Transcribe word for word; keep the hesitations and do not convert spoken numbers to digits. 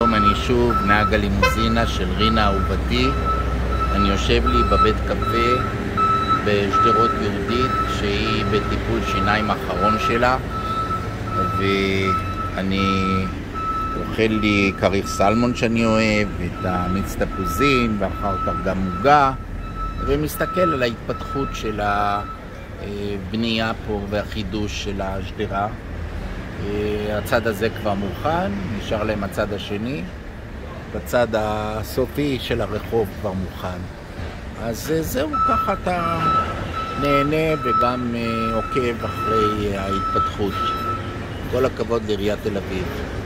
אני שוב נהג הלימוזינה של רינה אהובתי. אני יושב לי בבית קפה בשדרות יהודית, שהיא בטיפול שיניים האחרון שלה, ואני אוכל לי כריך סלמון שאני אוהב, את המיץ תפוזים, ואחר כך גם מוגה, ומסתכל על ההתפתחות של הבנייה פה והחידוש של השדרה. הצד הזה כבר מוכן, נשאר להם הצד השני, בצד הסופי של הרחוב כבר מוכן. אז זהו, ככה אתה נהנה וגם עוקב אחרי ההתפתחות. כל הכבוד לעיריית תל אביב.